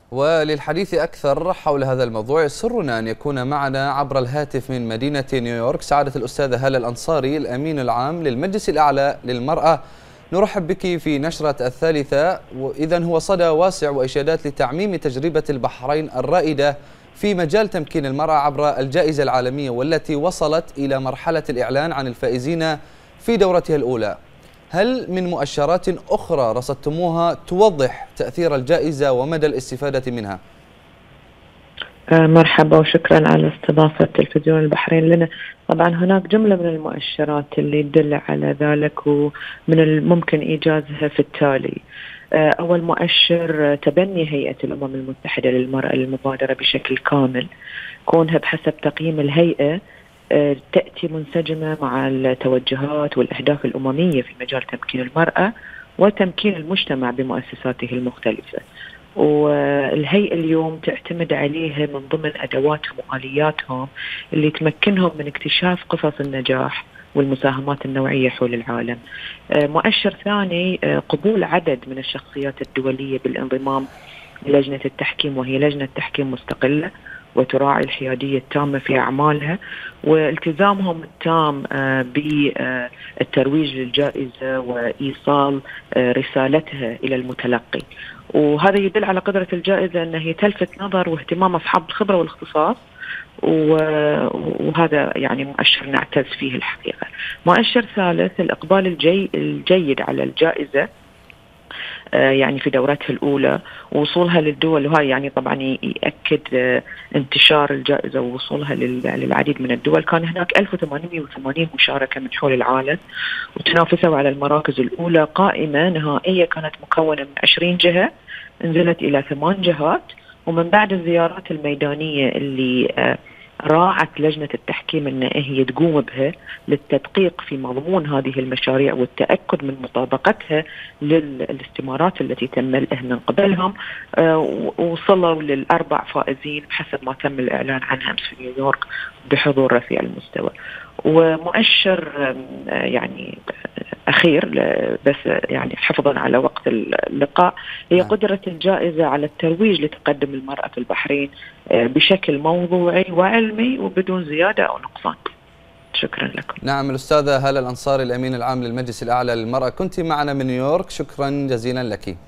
وللحديث أكثر حول هذا الموضوع يسرنا أن يكون معنا عبر الهاتف من مدينة نيويورك سعادة الأستاذة هالة الأنصاري الأمين العام للمجلس الأعلى للمرأة. نرحب بك في نشرة الثالثة. وإذن هو صدى واسع وإشادات لتعميم تجربة البحرين الرائدة في مجال تمكين المرأة عبر الجائزة العالمية، والتي وصلت إلى مرحلة الإعلان عن الفائزين في دورتها الأولى. هل من مؤشرات أخرى رصدتموها توضح تأثير الجائزة ومدى الاستفادة منها؟ مرحبا وشكرا على استضافة تلفزيون البحرين لنا. طبعا هناك جملة من المؤشرات اللي تدل على ذلك ومن الممكن إيجازها في التالي. أول مؤشر تبني هيئة الأمم المتحدة للمرأة للمبادرة بشكل كامل، كونها بحسب تقييم الهيئة تأتي منسجمة مع التوجهات والأهداف الأممية في مجال تمكين المرأة وتمكين المجتمع بمؤسساته المختلفة. والهيئة اليوم تعتمد عليها من ضمن أدواتهم وآلياتهم اللي تمكنهم من اكتشاف قصص النجاح والمساهمات النوعية حول العالم. مؤشر ثاني قبول عدد من الشخصيات الدولية بالانضمام للجنة التحكيم، وهي لجنة تحكيم مستقلة وتراعي الحيادية التامة في أعمالها، والتزامهم التام بالترويج للجائزة وإيصال رسالتها إلى المتلقي. وهذا يدل على قدرة الجائزة أنها تلفت نظر واهتمام أصحاب الخبرة والاختصاص، وهذا يعني مؤشر نعتز فيه الحقيقة. مؤشر ثالث الإقبال الجيد على الجائزة يعني في دورتها الأولى ووصولها للدول، وهاي يعني طبعا يأكد انتشار الجائزة ووصولها للعديد من الدول. كان هناك 1880 مشاركة من حول العالم وتنافسوا على المراكز الأولى. قائمة نهائية كانت مكونة من 20 جهة نزلت إلى 8 جهات، ومن بعد الزيارات الميدانية اللي راعت لجنة التحكيم أن هي تقوم بها للتدقيق في مضمون هذه المشاريع والتأكد من مطابقتها للاستمارات التي تم ملئها من قبلهم، وصلوا للأربع فائزين بحسب ما تم الإعلان عنها أمس في نيويورك بحضور رفيع المستوى. ومؤشر يعني أخير بس يعني حفظا على وقت اللقاء، هي قدرة الجائزة على الترويج لتقدم المرأة في البحرين بشكل موضوعي وعلمي وبدون زيادة أو نقصان. شكرا لكم. نعم، الأستاذة هالة الأنصاري الأمين العام للمجلس الأعلى للمرأة، كنت معنا من نيويورك، شكرا جزيلا لك.